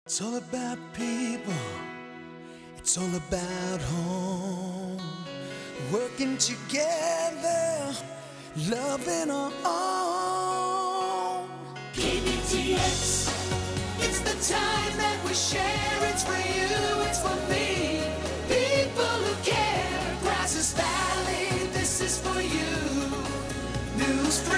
It's all about people, it's all about home. Working together, loving our own. KBTX, it's the time that we share. It's for you, it's for me. People who care. Brazos Valley, this is for you. News